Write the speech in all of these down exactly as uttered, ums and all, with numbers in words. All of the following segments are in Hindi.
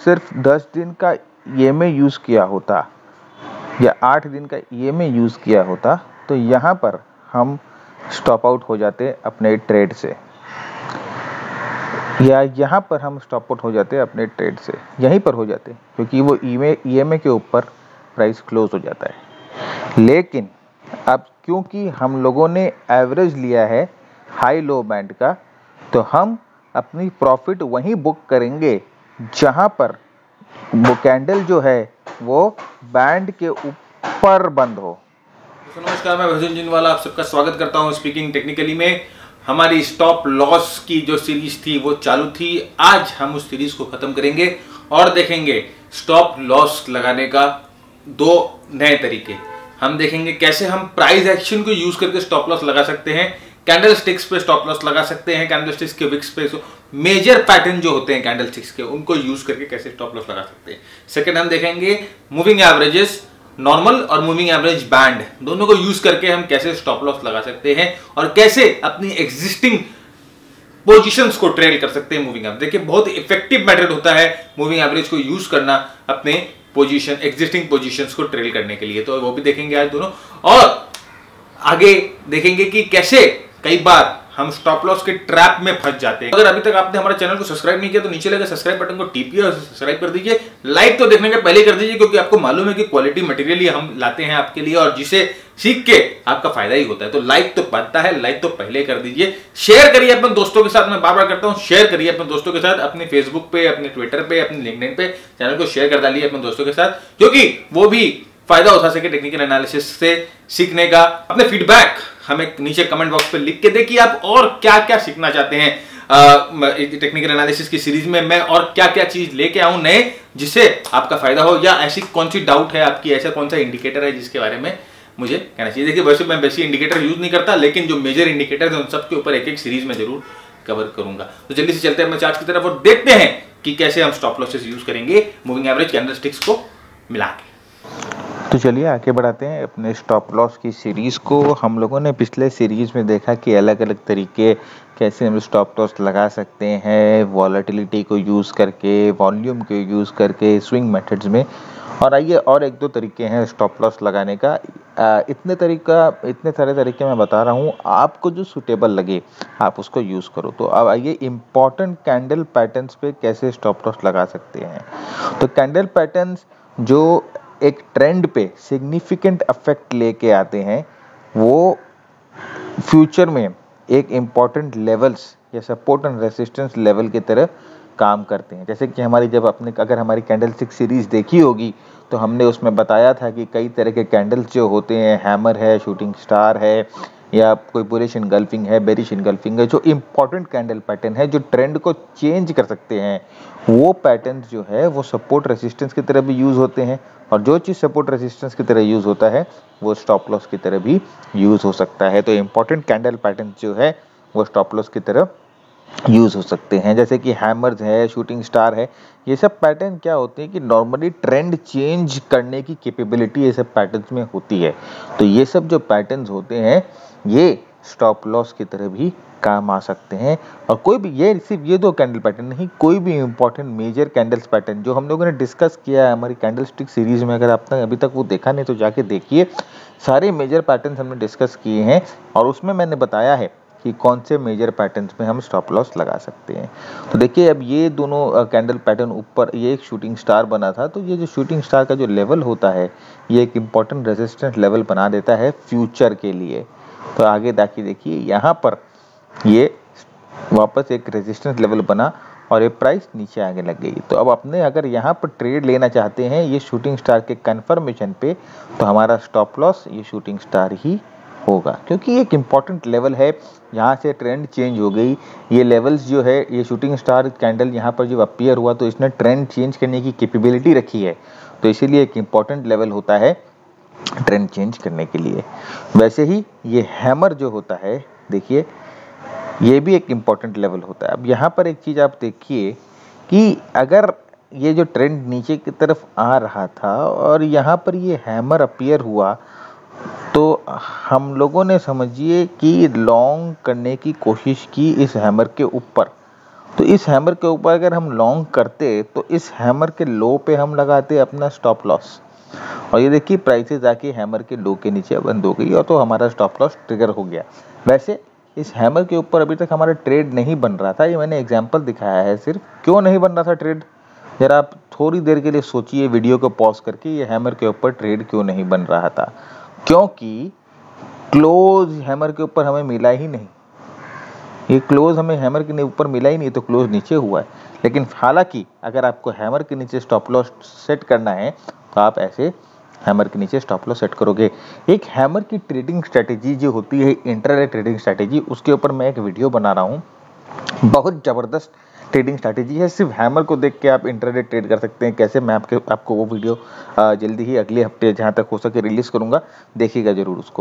सिर्फ दस दिन का ई एम आई यूज़ किया होता या आठ दिन का ई एम आई यूज़ किया होता तो यहाँ पर हम स्टॉप आउट हो जाते अपने ट्रेड से, या यहाँ पर हम स्टॉप आउट हो जाते अपने ट्रेड से, यहीं पर हो जाते क्योंकि वो ई एम आई के ऊपर प्राइस क्लोज हो जाता है। लेकिन अब क्योंकि हम लोगों ने एवरेज लिया है हाई लो बैंड का, तो हम अपनी प्रॉफिट वहीं बुक करेंगे जहाँ पर वो कैंडल जो है वो बैंड के ऊपर बंद हो। तो नमस्कार, मैं भजन जिनवाला आप सबका स्वागत करता हूं स्पीकिंग टेक्निकली में। हमारी स्टॉप लॉस की जो सीरीज थी वो चालू थी। आज हम उस सीरीज को खत्म करेंगे और देखेंगे स्टॉप लॉस लगाने का दो नए तरीके। हम देखेंगे कैसे हम प्राइस एक्शन को यूज करके स्टॉप लॉस लगा सकते हैं, कैंडल स्टिक्स पे स्टॉप लॉस लगा सकते हैं, कैंडल स्टिक्स के विक्स पे मेजर पैटर्न जो होते हैं कैंडल स्टिक्स के उनको यूज करके कैसे स्टॉप लॉस लगा सकते हैं। सेकंड हम देखेंगे मूविंग एवरेजेस, नॉर्मल और मूविंग एवरेज बैंड दोनों को यूज करके हम कैसे स्टॉप लॉस लगा सकते हैं और कैसे अपनी एग्जिस्टिंग पोजीशंस को ट्रेल कर सकते हैं मूविंग एवरेज। देखिए बहुत इफेक्टिव मेथड होता है मूविंग एवरेज को यूज करना अपने पोजीशन एग्जिस्टिंग पोजीशंस को ट्रेल करने के लिए, तो वो भी देखेंगे आज दोनों। और आगे देखेंगे कि कैसे कई बार हम स्टॉप लॉस के ट्रैप में फंस जाते हैं। अगर अभी तक आपने हमारे चैनल को सब्सक्राइब नहीं किया तो नीचे लगे सब्सक्राइब बटन को टीपिए और सब्सक्राइब कर दीजिए। लाइक तो देखने के पहले कर दीजिए क्योंकि आपको मालूम है कि क्वालिटी मटेरियल ही हम लाते हैं आपके लिए और जिसे सीख के आपका फायदा ही होता है। तो लाइक तो बनता है, लाइक तो पहले कर दीजिए। शेयर करिए अपने दोस्तों के साथ, मैं बार बार करता हूं शेयर करिए अपने दोस्तों के साथ, अपने फेसबुक पे, अपने ट्विटर पे, अपने लिंक्डइन पे चैनल को शेयर कर डालिए अपने दोस्तों के साथ, क्योंकि वो भी फायदा उठा सके टेक्निकल एनालिसिस से सीखने का। अपने फीडबैक हमें नीचे कमेंट बॉक्स पे लिख के दे कि आप और क्या क्या सीखना चाहते हैं टेक्निकल एनालिसिस की सीरीज में, मैं और क्या क्या चीज लेके आऊं नए जिससे आपका फायदा हो, या ऐसी कौन सी डाउट है आपकी, ऐसा कौन सा इंडिकेटर है जिसके बारे में मुझे कहना चाहिए। देखिए वैसे मैं वैसे इंडिकेटर यूज नहीं करता, लेकिन जो मेजर इंडिकेटर है उन सब के ऊपर एक एक सीरीज में जरूर कवर करूंगा। तो जल्दी से चलते हैं मैं चार्ट की तरफ और देखते हैं कि कैसे हम स्टॉप लॉसेस यूज करेंगे मूविंग एवरेज कैंडल स्टिक्स को मिला के। तो चलिए आगे बढ़ाते हैं अपने स्टॉप लॉस की सीरीज़ को। हम लोगों ने पिछले सीरीज़ में देखा कि अलग अलग तरीके कैसे हम स्टॉप लॉस लगा सकते हैं, वॉलेटिलिटी को यूज़ करके, वॉल्यूम को यूज़ करके, स्विंग मेथड्स में। और आइए और एक दो तरीके हैं स्टॉप लॉस लगाने का। आ, इतने तरीका इतने सारे तरीके मैं बता रहा हूँ, आपको जो सूटेबल लगे आप उसको यूज़ करो। तो अब आइए इम्पॉर्टेंट कैंडल पैटर्न्स पे कैसे स्टॉप लॉस लगा सकते हैं। तो कैंडल पैटर्न्स जो एक ट्रेंड पे सिग्निफिकेंट इफेक्ट लेके आते हैं, वो फ्यूचर में एक इम्पॉर्टेंट लेवल्स या सपोर्ट एंड रेसिस्टेंस लेवल की तरह काम करते हैं। जैसे कि हमारी जब अपने अगर हमारी कैंडल स्टिक सीरीज देखी होगी तो हमने उसमें बताया था कि कई तरह के कैंडल्स जो होते हैं, हैमर है, शूटिंग स्टार है, या कोई बुलिश इनगल्फिंग है, बेरिश इनगल्फिंग है, जो इम्पॉर्टेंट कैंडल पैटर्न है जो ट्रेंड को चेंज कर सकते हैं, वो पैटर्न जो है वो सपोर्ट रेसिस्टेंस की तरह भी यूज़ होते हैं। और जो चीज़ सपोर्ट रेसिस्टेंस की तरह यूज़ होता है वो स्टॉप लॉस की तरह भी यूज़ हो सकता है। तो इम्पॉर्टेंट कैंडल पैटर्न जो है वो स्टॉप लॉस की तरह यूज़ हो सकते हैं। जैसे कि हैमर्स है, शूटिंग स्टार है, ये सब पैटर्न क्या होते हैं कि नॉर्मली ट्रेंड चेंज करने की कैपेबिलिटी ये सब पैटर्न्स में होती है। तो ये सब जो पैटर्न्स होते हैं ये स्टॉप लॉस की तरह भी काम आ सकते हैं। और कोई भी, ये सिर्फ ये दो कैंडल पैटर्न नहीं, कोई भी इंपॉर्टेंट मेजर कैंडल्स पैटर्न जो हम लोगों ने डिस्कस किया है हमारी कैंडल स्टिक सीरीज में, अगर आपने अभी तक वो देखा नहीं तो जाके देखिए। सारे मेजर पैटर्न्स हमने डिस्कस किए हैं और उसमें मैंने बताया है कि कौन से मेजर पैटर्न्स में हम स्टॉप लॉस लगा सकते हैं। तो देखिए अब ये दोनों कैंडल पैटर्न ऊपर, ये एक शूटिंग स्टार बना था, तो ये जो शूटिंग स्टार का जो लेवल होता है ये एक इम्पॉर्टेंट रेजिस्टेंस लेवल बना देता है फ्यूचर के लिए। तो आगे देखिए देखिए यहाँ पर ये वापस एक रेजिस्टेंस लेवल बना और ये प्राइस नीचे आगे लग गई। तो अब अपने अगर यहाँ पर ट्रेड लेना चाहते हैं ये शूटिंग स्टार के कंफर्मेशन पे, तो हमारा स्टॉप लॉस ये शूटिंग स्टार ही होगा, क्योंकि एक इम्पॉर्टेंट लेवल है। यहाँ से ट्रेंड चेंज हो गई, ये लेवल्स जो है, ये शूटिंग स्टार कैंडल यहाँ पर जो अपीयर हुआ तो इसने ट्रेंड चेंज करने की कैपेबिलिटी रखी है, तो इसीलिए एक इम्पॉर्टेंट लेवल होता है ट्रेंड चेंज करने के लिए। वैसे ही ये हैमर जो होता है, देखिए ये भी एक इम्पॉर्टेंट लेवल होता है। अब यहाँ पर एक चीज़ आप देखिए कि अगर ये जो ट्रेंड नीचे की तरफ आ रहा था और यहाँ पर ये हैमर अपीयर हुआ, तो हम लोगों ने समझिए कि लॉन्ग करने की कोशिश की इस हैमर के ऊपर, तो इस हैमर के ऊपर अगर हम लॉन्ग करते तो इस हैमर के लो पे हम लगाते अपना स्टॉप लॉस, और ये देखिए प्राइसेस आके हैमर के लो के नीचे बंद हो गई और तो हमारा स्टॉप लॉस ट्रिगर हो गया। वैसे इस हैमर के ऊपर अभी तक हमारा ट्रेड नहीं बन रहा था, ये मैंने एग्जांपल दिखाया है सिर्फ। क्यों नहीं बन रहा था ट्रेड, जरा आप थोड़ी देर के लिए सोचिए वीडियो को पॉज करके, ये हैमर के ऊपर ट्रेड क्यों नहीं बन रहा था। क्योंकि क्लोज हैमर के ऊपर हमें मिला ही नहीं, ये क्लोज हमें हैमर के ऊपर मिला ही नहीं, तो क्लोज नीचे हुआ है। लेकिन हालांकि अगर आपको हैमर के नीचे स्टॉप लॉस सेट करना है तो आप ऐसे हैमर के नीचे स्टॉप लॉस सेट करोगे। एक हैमर की ट्रेडिंग स्ट्रेटेजी जो होती है इंट्राडे ट्रेडिंग स्ट्रेटेजी, उसके ऊपर मैं एक वीडियो बना रहा हूँ। बहुत जबरदस्त ट्रेडिंग स्ट्रेटेजी है, सिर्फ हैमर को देख के आप इंट्राडे ट्रेड कर सकते हैं कैसे। मैं आपके आपको वो वीडियो जल्दी ही अगले हफ्ते जहाँ तक हो सके रिलीज करूँगा, देखिएगा जरूर उसको।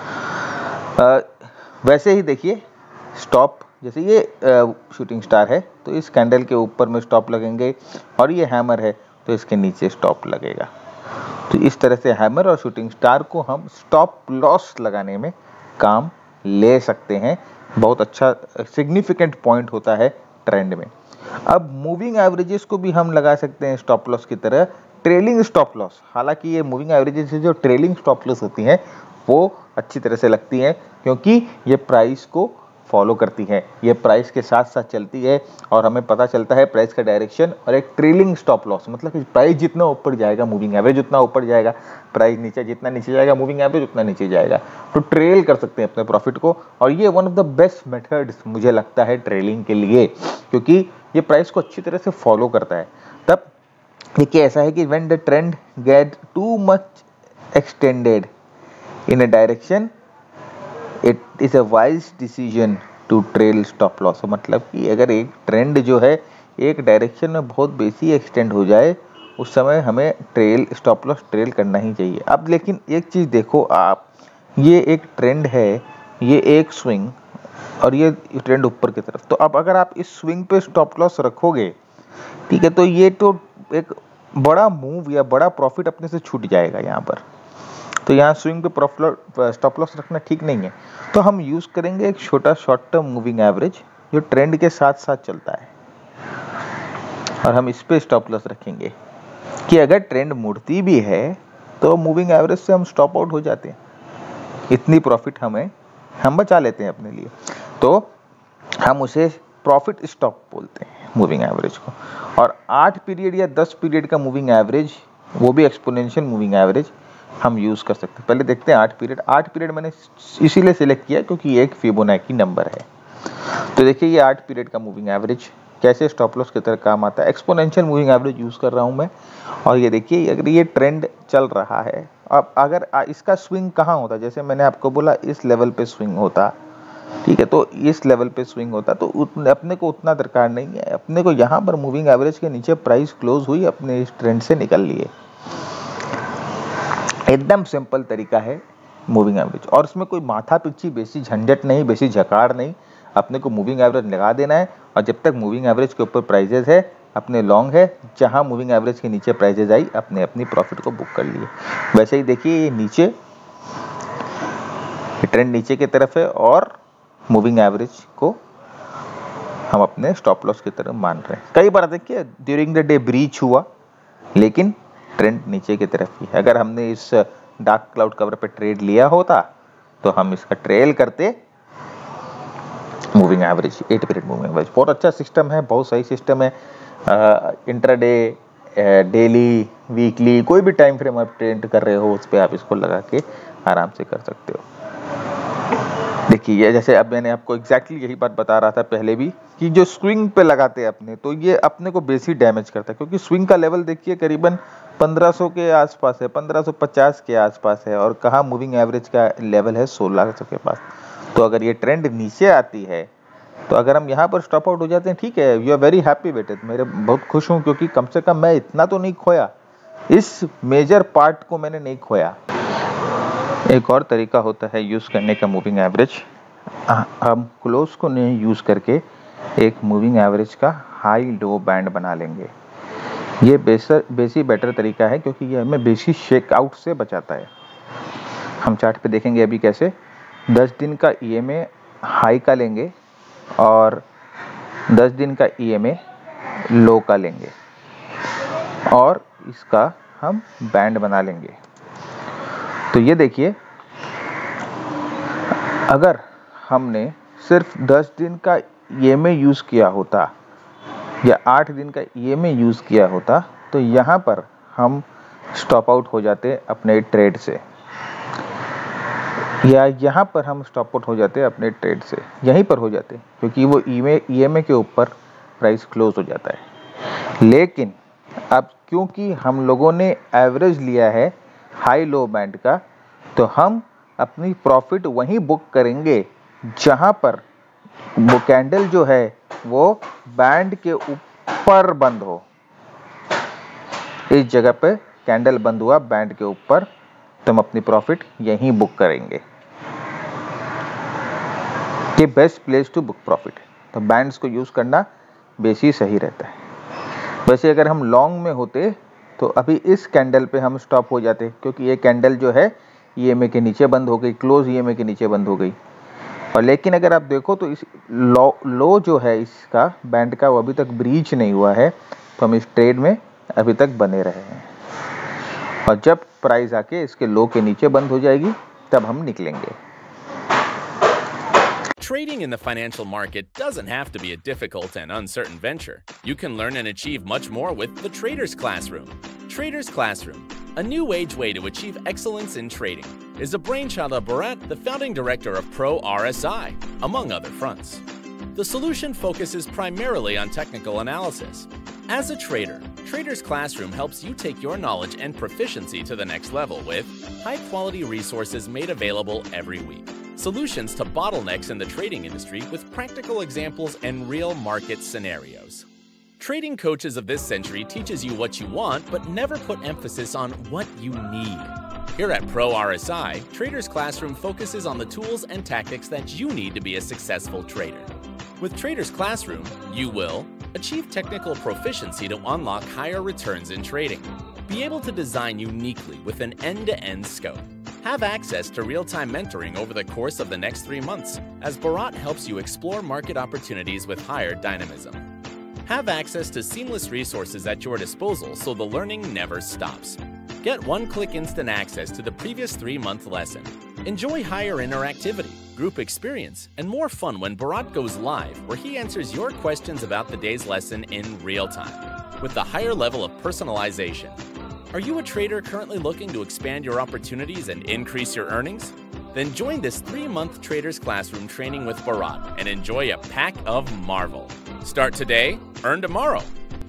आ, वैसे ही देखिए स्टॉप, जैसे ये शूटिंग स्टार है तो इस कैंडल के ऊपर में स्टॉप लगेंगे, और ये हैमर है तो इसके नीचे स्टॉप लगेगा। तो इस तरह से हैमर और शूटिंग स्टार को हम स्टॉप लॉस लगाने में काम ले सकते हैं। बहुत अच्छा सिग्निफिकेंट पॉइंट होता है ट्रेंड में। अब मूविंग एवरेजेस को भी हम लगा सकते हैं स्टॉप लॉस की तरह, ट्रेलिंग स्टॉप लॉस। हालांकि ये मूविंग एवरेजेस से जो ट्रेलिंग स्टॉप लॉस होती हैं वो अच्छी तरह से लगती हैं, क्योंकि ये प्राइस को फॉलो करती है, ये प्राइस के साथ साथ चलती है और हमें पता चलता है प्राइस का डायरेक्शन। और एक ट्रेलिंग स्टॉप लॉस मतलब कि प्राइस जितना ऊपर जाएगा मूविंग एवरेज उतना ऊपर जाएगा, प्राइस नीचे जितना नीचे जाएगा मूविंग एवरेज उतना नीचे जाएगा। तो ट्रेल कर सकते हैं अपने प्रॉफिट को, और ये one of the best methods मुझे लगता है ट्रेलिंग के लिए, क्योंकि ये प्राइस को अच्छी तरह से फॉलो करता है। तब देखिए ऐसा है कि when the trend get too much extended in a direction it is a wise decision to trail stop loss. मतलब कि अगर एक ट्रेंड जो है एक डायरेक्शन में बहुत बेसी एक्सटेंड हो जाए, उस समय हमें ट्रेल स्टॉप लॉस ट्रेल करना ही चाहिए। अब लेकिन एक चीज़ देखो आप, ये एक ट्रेंड है, ये एक स्विंग और ये ट्रेंड ऊपर की तरफ। तो अब अगर आप इस स्विंग पे स्टॉप लॉस रखोगे, ठीक है, तो ये तो एक बड़ा मूव या बड़ा प्रॉफिट अपने से छूट जाएगा यहाँ पर। तो यहाँ स्विंग पे प्रॉफिट स्टॉप लॉस रखना ठीक नहीं है। तो हम यूज़ करेंगे एक छोटा शॉर्ट टर्म मूविंग एवरेज जो ट्रेंड के साथ साथ चलता है, और हम इस पे स्टॉप लॉस रखेंगे कि अगर ट्रेंड मुड़ती भी है तो मूविंग एवरेज से हम स्टॉप आउट हो जाते हैं, इतनी प्रॉफिट हमें हम बचा लेते हैं अपने लिए। तो हम उसे प्रॉफिट स्टॉप बोलते हैं मूविंग एवरेज को। और आठ पीरियड या दस पीरियड का मूविंग एवरेज, वो भी एक्सपोनेंशियल मूविंग एवरेज हम यूज़ कर सकते हैं। पहले देखते हैं आठ पीरियड। आठ पीरियड मैंने इसीलिए सिलेक्ट किया क्योंकि ये एक फिबोनाची नंबर है। तो देखिए ये आठ पीरियड का मूविंग एवरेज कैसे स्टॉप लॉस की तरह काम आता है। एक्सपोनेंशियल मूविंग एवरेज यूज़ कर रहा हूँ मैं। और ये देखिए अगर ये ट्रेंड चल रहा है, अब अगर इसका स्विंग कहाँ होता, जैसे मैंने आपको बोला इस लेवल पे स्विंग होता, ठीक है, तो इस लेवल पे स्विंग होता तो उतने अपने को उतना दरकार नहीं है। अपने को यहाँ पर मूविंग एवरेज के नीचे प्राइस क्लोज हुई, अपने इस ट्रेंड से निकल लिए। एकदम सिंपल तरीका है मूविंग एवरेज, और इसमें कोई माथा पीछी बेसी झंझट नहीं, बेसी झकाड़ नहीं। अपने को मूविंग एवरेज लगा देना है, और जब तक मूविंग एवरेज के ऊपर प्राइजेस है अपने लॉन्ग है, जहां मूविंग एवरेज के नीचे प्राइजेस आई अपने अपनी प्रॉफिट को बुक कर लिए। वैसे ही देखिए ये नीचे ट्रेंड नीचे की तरफ है और मूविंग एवरेज को हम अपने स्टॉप लॉस की तरफ मान रहे हैं। कई बार देखिए ड्यूरिंग द डे ब्रीच हुआ, लेकिन ट्रेंड नीचे की तरफ ही। अगर हमने इस डार्क क्लाउड कवर पे ट्रेड लिया होता तो हम इसका ट्रेल करते moving average, eight period moving average. बहुत अच्छा सिस्टम है, बहुत सही सिस्टम है। इंट्राडे, डेली, वीकली, कोई भी टाइम फ्रेम आप ट्रेड कर रहे हो उस पर आप इसको लगा के आराम से कर सकते हो। देखिए ये जैसे अब मैंने आपको एग्जैक्टली यही बात बता रहा था पहले भी कि जो स्विंग पे लगाते हैं अपने, तो ये अपने को बेसी डैमेज करता है, क्योंकि स्विंग का लेवल देखिए करीबन पंद्रह सौ के आसपास है, पंद्रह सौ पचास के आसपास है, और कहाँ मूविंग एवरेज का लेवल है सोलह सौ के पास। तो अगर ये ट्रेंड नीचे आती है तो अगर हम यहाँ पर स्टॉप आउट हो जाते हैं, ठीक है, you are very happy with it. मेरे बहुत खुश हूँ क्योंकि कम से कम मैं इतना तो नहीं खोया, इस मेजर पार्ट को मैंने नहीं खोया। एक और तरीका होता है यूज़ करने का मूविंग एवरेज। हम क्लोज को नहीं यूज़ करके एक मूविंग एवरेज का हाई लो बैंड बना लेंगे। ये बेसर बेसी बेटर तरीका है क्योंकि ये हमें बेसी शेक आउट से बचाता है। हम चार्ट पे देखेंगे अभी कैसे। दस दिन का ई एम ए हाई का लेंगे और दस दिन का ई एम ए लो का लेंगे और इसका हम बैंड बना लेंगे। तो ये देखिए, अगर हमने सिर्फ दस दिन का ई एम ए यूज़ किया होता या आठ दिन का ई एम ए यूज़ किया होता तो यहाँ पर हम स्टॉप आउट हो जाते अपने ट्रेड से, या यहाँ पर हम स्टॉप आउट हो जाते अपने ट्रेड से, यहीं पर हो जाते, क्योंकि वो ई एम ए के ऊपर प्राइस क्लोज हो जाता है। लेकिन अब क्योंकि हम लोगों ने एवरेज लिया है हाई लो बैंड का, तो हम अपनी प्रॉफिट वहीं बुक करेंगे जहाँ पर वो कैंडल जो है वो बैंड के ऊपर बंद हो। इस जगह पे कैंडल बंद हुआ बैंड के ऊपर, तो हम अपनी प्रॉफिट यहीं बुक करेंगे। ये best place to book profit है, तो बैंड्स को यूज़ करना बेसी सही रहता है। वैसे अगर हम लॉन्ग में होते तो अभी इस कैंडल पे हम स्टॉप हो जाते, क्योंकि ये कैंडल जो है ई एम ए के नीचे बंद हो गई, क्लोज ई एम ए के नीचे बंद हो गई। और लेकिन अगर आप देखो तो इस लो लो जो है इसका बैंड का, वो अभी तक ब्रीच नहीं हुआ है, तो हम इस ट्रेड में अभी तक बने रहे हैं। और जब प्राइस आके इसके लो के नीचे बंद हो जाएगी तब हम निकलेंगे। Trading in the financial market doesn't have to be a difficult and uncertain venture. You can learn and achieve much more with the Trader's Classroom. Trader's Classroom, a new age way to achieve excellence in trading, is a brainchild of Bharat, the founding director of Pro R S I, among other fronts. The solution focuses primarily on technical analysis. As a trader, Trader's Classroom helps you take your knowledge and proficiency to the next level with high-quality resources made available every week. Solutions to bottlenecks in the trading industry with practical examples and real market scenarios. Trading Coaches of this century teaches you what you want, but never put emphasis on what you need. Here at Pro R S I, Trader's Classroom focuses on the tools and tactics that you need to be a successful trader. With Trader's Classroom, you will achieve technical proficiency to unlock higher returns in trading, be able to design uniquely with an end-to-end scope, have access to real-time mentoring over the course of the next three months as Bharat helps you explore market opportunities with higher dynamism. Have access to seamless resources at your disposal so the learning never stops. Get one-click instant access to the previous three-month lesson. Enjoy higher interactivity, group experience, and more fun when Bharat goes live, where he answers your questions about the day's lesson in real time, with the higher level of personalization. Are you a trader currently looking to expand your opportunities and increase your earnings? Then join this three-month Trader's Classroom training with Bharat and enjoy a pack of marvel. Start today, earn tomorrow.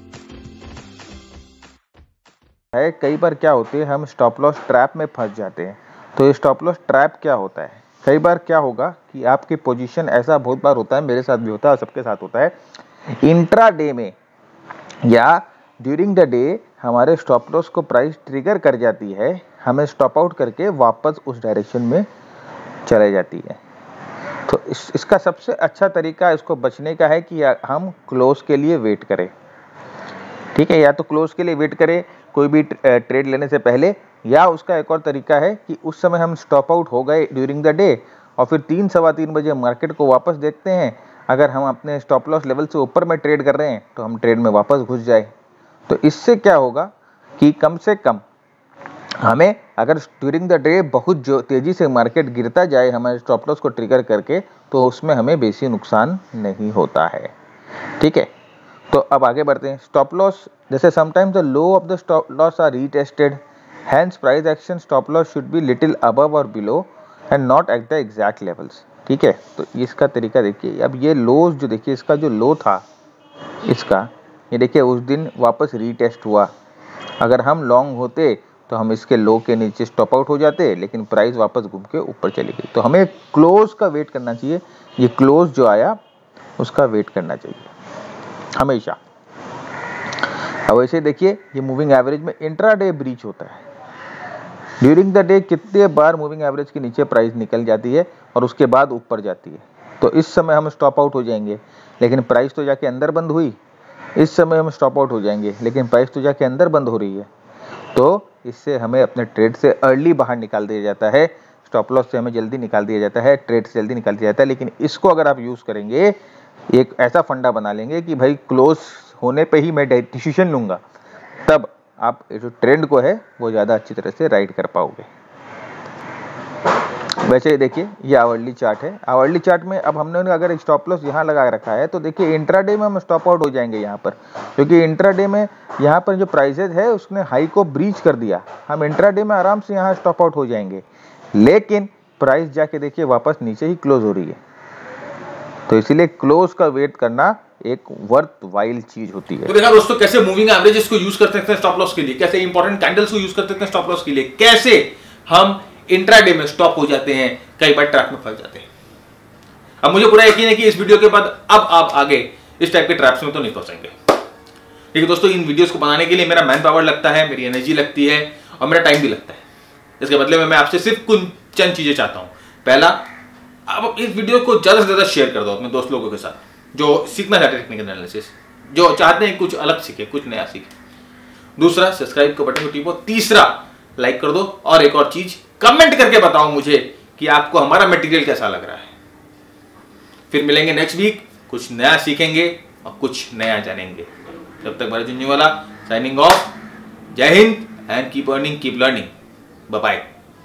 है कई बार क्या होते हैं, हम स्टॉप लॉस ट्रैप में फंस जाते हैं। तो ये स्टॉप लॉस ट्रैप क्या होता है? कई बार क्या होगा कि आपकी पोजीशन, ऐसा बहुत बार होता है, मेरे साथ भी होता है, सबके साथ होता है, इंट्रा डे में या ड्यूरिंग द डे हमारे स्टॉप लॉस को प्राइस ट्रिगर कर जाती है, हमें स्टॉप आउट करके वापस उस डायरेक्शन में चले जाती है। तो इस, इसका सबसे अच्छा तरीका इसको बचने का है कि हम क्लोज के लिए वेट करें। ठीक है, या तो क्लोज के लिए वेट करें कोई भी ट्रेड लेने से पहले, या उसका एक और तरीका है कि उस समय हम स्टॉप आउट हो गए ड्यूरिंग द डे और फिर तीन सवा तीन बजे मार्केट को वापस देखते हैं। अगर हम अपने स्टॉप लॉस लेवल से ऊपर में ट्रेड कर रहे हैं तो हम ट्रेड में वापस घुस जाए। तो इससे क्या होगा कि कम से कम हमें, अगर ड्यूरिंग द डे बहुत जो तेज़ी से मार्केट गिरता जाए हमारे स्टॉप लॉस को ट्रिगर करके, तो उसमें हमें बेसी नुकसान नहीं होता है। ठीक है, तो अब आगे बढ़ते हैं। स्टॉप लॉस, जैसे sometimes the low of the stop loss are retested, hence price action stop loss should be little above और below and not at the exact levels. ठीक है, तो इसका तरीका देखिए। अब ये लोज जो देखिए, इसका जो लो था इसका, ये देखिए उस दिन वापस रीटेस्ट हुआ। अगर हम लॉन्ग होते तो हम इसके लो के नीचे स्टॉप आउट हो जाते, लेकिन प्राइस वापस घूम के ऊपर चली गई। तो हमें क्लोज का वेट करना चाहिए, ये क्लोज जो आया उसका वेट करना चाहिए हमेशा। अब ऐसे देखिए, ये मूविंग एवरेज में इंट्रा डे ब्रीच होता है। ड्यूरिंग द डे कितने बार मूविंग एवरेज के नीचे प्राइस निकल जाती है और उसके बाद ऊपर जाती है, तो इस समय हम स्टॉप आउट हो जाएंगे, लेकिन प्राइस तो जाके अंदर बंद हुई। इस समय हम स्टॉप आउट हो जाएंगे, लेकिन प्राइस तो जाके अंदर बंद हो रही है। तो इससे हमें अपने ट्रेड से अर्ली बाहर निकाल दिया जाता है, स्टॉप लॉस से हमें जल्दी निकाल दिया जाता है, ट्रेड से जल्दी निकाल दिया जाता है। लेकिन इसको अगर आप यूज़ करेंगे एक ऐसा फंडा बना लेंगे कि भाई क्लोज होने पे ही मैं डिसीजन लूँगा, तब आप जो ट्रेंड को है वो ज़्यादा अच्छी तरह से राइड कर पाओगे। वैसे देखिए ये आवरली चार्ट है, आवरली चार्ट में अब हमने अगर स्टॉप लॉस यहाँ लगा रखा है तो देखिए इंट्राडे में हम स्टॉप आउट हो जाएंगे यहाँ पर, क्योंकि इंट्राडे में यहाँ पर जो प्राइसेज है उसने हाई को ब्रीच कर दिया, हम इंट्राडे में आराम से यहाँ स्टॉप आउट हो जाएंगे। लेकिन प्राइस जाके देखिए वापस नीचे ही क्लोज हो रही है, तो इसीलिए क्लोज का वेट करना एक वर्थ वाइल चीज होती है। तो देखा दोस्तों कैसे मूविंग एवरेजेस को यूज कर सकते हैं स्टॉप लॉस के लिए, कैसे इंपॉर्टेंट कैंडल्स को यूज कर सकते हैं स्टॉप लॉस के लिए, कैसे हम इंट्राडे में स्टॉप हो जाते हैं, कई बार ट्रैप में फंस जाते हैं। अब मुझे पूरा यकीन है कि इस वीडियो के बाद अब आप आगे इस टाइप के ट्रैप्स में तो नहीं फंसेंगे। ठीक है दोस्तों, इन वीडियोस को बनाने के लिए मेरा मैन पावर लगता है, मेरी एनर्जी लगती है और मेरा टाइम भी लगता है। इसके बदले में मैं आपसे सिर्फ कुछ चंद चीजें चाहता हूं। पहला, आप इस वीडियो को ज्यादा से ज्यादा शेयर कर दो अपने दोस्त लोगों के साथ जो सीखना चाहते हैं टेक्निकल एनालिसिस, जो चाहते हैं कुछ अलग सीखे, कुछ नया सीखे। दूसरा, सब्सक्राइब के बटन को टिपो। तीसरा, लाइक कर दो। और एक और चीज, कमेंट करके बताओ मुझे कि आपको हमारा मटेरियल कैसा लग रहा है। फिर मिलेंगे नेक्स्ट वीक, कुछ नया सीखेंगे और कुछ नया जानेंगे। जब तक Bharat Jhunjhunwala signing off. Jai Hind and keep earning, keep learning. Bye bye.